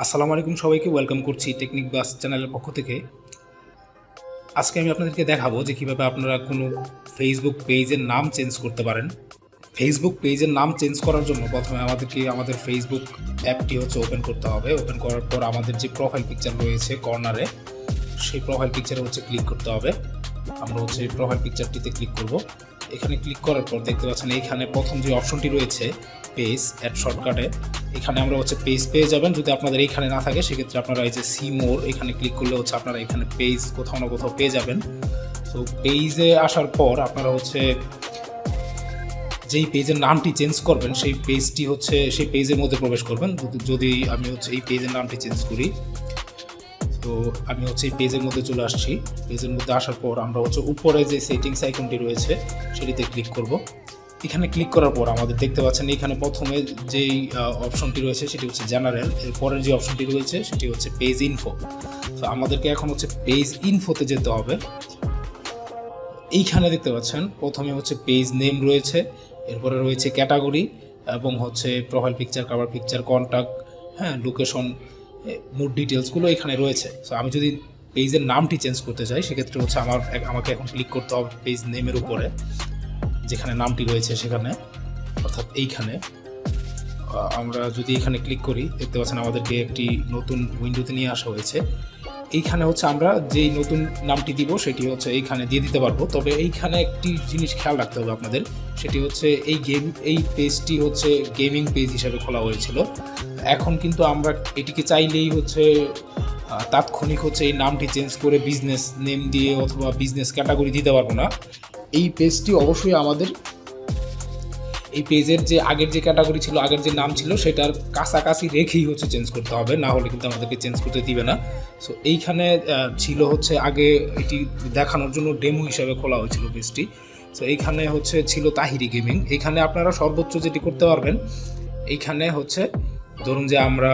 আসসালামু আলাইকুম সবাইকে ওয়েলকাম করছি টেকনিক বাস চ্যানেলের পক্ষ থেকে। আজকে আমি আপনাদেরকে দেখাবো যে কীভাবে আপনারা কোনো ফেসবুক পেজের নাম চেঞ্জ করতে পারেন। ফেসবুক পেজের নাম চেঞ্জ করার জন্য প্রথমে আমাদেরকে আমাদের ফেসবুক অ্যাপটি ওপেন করতে হবে। ওপেন করার পর আমাদের যে প্রোফাইল পিকচার রয়েছে কর্নারে, সেই প্রোফাইল পিকচারে ক্লিক করতে হবে। আমরা এই প্রোফাইল পিকচারটিতে ক্লিক করব। এখানে ক্লিক করার পর দেখতে পাচ্ছেন এইখানে প্রথম যে অপশনটি রয়েছে পেজ অ্যাড শর্টকাটে, এখানে আমরা পেজ পেয়ে যাবেন। যদি আপনাদের এইখানে না থাকে সেক্ষেত্রে আপনারা এই যে সি মোর এখানে ক্লিক করলে আপনারা এখানে পেজ কোথাও না কোথাও পেয়ে যাবেন। তো পেজে আসার পর আপনারা যেই পেজের নামটি চেঞ্জ করবেন সেই পেজটি সেই পেজের মধ্যে প্রবেশ করবেন। যদি আমি এই পেজের নামটি চেঞ্জ করি, তো আমি এই পেজের মধ্যে চলে আসছি। পেজের মধ্যে আসার পর আমরা উপরে যে সেটিংস আইকনটি রয়েছে সেটিতে ক্লিক করব। এখানে ক্লিক করার পর আমাদের দেখতে পাচ্ছেন এখানে প্রথমে যেই অপশনটি রয়েছে সেটি জেনারেল। এর পরের যে অপশনটি রয়েছে সেটি পেজ ইনফো। তো আমাদেরকে এখন পেজ ইনফোতে যেতে হবে। এইখানে দেখতে পাচ্ছেন প্রথমে পেজ নেম রয়েছে, এরপরে রয়েছে ক্যাটাগরি এবং profile picture, cover picture, contact, location, more ডিটেলসগুলো এখানে রয়েছে। সো আমি যদি পেজের নামটি চেঞ্জ করতে চাই সেক্ষেত্রে আমাকে এখন ক্লিক করতে হবে পেজ নেমের উপরে, যেখানে নামটি রয়েছে সেখানে, অর্থাৎ এইখানে। আমরা যদি এখানে ক্লিক করি দেখতে পাচ্ছেন আমাদেরকে একটি নতুন উইন্ডোতে নিয়ে আসা হয়েছে। এইখানে আমরা যেই নতুন নামটি দিব সেটি এইখানে দিয়ে দিতে পারবো। তবে এইখানে একটি জিনিস খেয়াল রাখতে হবে আপনাদের, সেটি এই পেজটি গেমিং পেজ হিসাবে খোলা হয়েছিল। এখন কিন্তু আমরা এটিকে চাইলেই তাৎক্ষণিক এই নামটি চেঞ্জ করে বিজনেস নেম দিয়ে অথবা বিজনেস ক্যাটাগরি দিতে পারবো না। এই পেজটি অবশ্যই আমাদের এই পেজের যে আগের যে ক্যাটাগরি ছিল, আগের যে নাম ছিল সেটার কাছাকাছি রেখেই চেঞ্জ করতে হবে, না হলে কিন্তু আমাদেরকে চেঞ্জ করতে দিবে না। সো এইখানে ছিল আগে এটি দেখানোর জন্য ডেমো হিসাবে খোলা হয়েছিল পেজটি। সো এইখানে ছিল তাহিরি গেমিং। এইখানে আপনারা সর্বোচ্চ যেটি করতে পারবেন, এইখানে ধরুন যে আমরা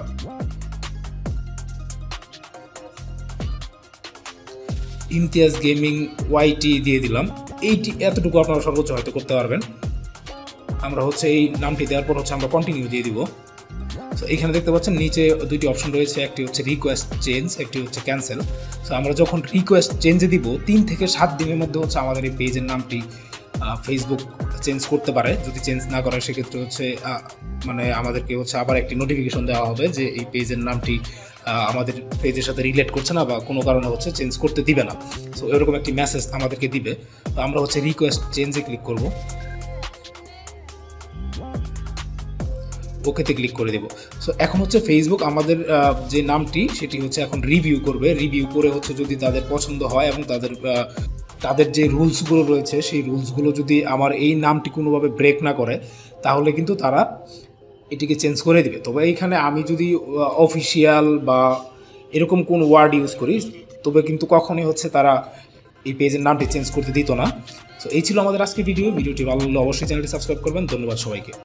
ইমতিয়াজ গেমিং ওয়াইটি দিয়ে দিলাম। এতটুকু আপনারা সর্বোচ্চ হয়তো করতে পারবেন। আমরা এই নামটি দেওয়ার পর আমরা কন্টিনিউ দিয়ে দিব। সো এখানে দেখতে পাচ্ছেন নিচে দুইটি অপশন রয়েছে, একটি রিকোয়েস্ট চেঞ্জ, একটি ক্যান্সেল। সো আমরা যখন রিকোয়েস্ট চেঞ্জে দিব 3 থেকে 7 দিনের মধ্যে আমাদের এই পেজের নামটি ফেসবুক চেঞ্জ করতে পারে। যদি চেঞ্জ না করে সেক্ষেত্রে মানে আমাদেরকে আবার একটি নোটিফিকেশন দেওয়া হবে যে এই পেজের নামটি আমাদের পেজের সাথে রিলেট করছে না বা কোনো কারণে চেঞ্জ করতে দিবে না। সো এরকম একটি মেসেজ আমাদেরকে দিবে। তো আমরা রিকোয়েস্ট চেঞ্জে ক্লিক করব, ওকেতে ক্লিক করে দেব। সো এখন ফেসবুক আমাদের যে নামটি সেটি এখন রিভিউ করবে। রিভিউ করে যদি তাদের পছন্দ হয় এবং তাদের যে রুলসগুলো রয়েছে সেই রুলসগুলো যদি আমার এই নামটি কোনোভাবে ব্রেক না করে তাহলে কিন্তু তারা এটিকে চেঞ্জ করে দিবে। তবে এইখানে আমি যদি অফিসিয়াল বা এরকম কোন ওয়ার্ড ইউজ করি তবে কিন্তু কখনোই তারা এই পেজের নামটি চেঞ্জ করতে দিত না। সো এই ছিল আমাদের আজকে ভিডিওটি ভালো লাগলে অবশ্যই চ্যানেলটি সাবস্ক্রাইব করবেন। ধন্যবাদ সবাইকে।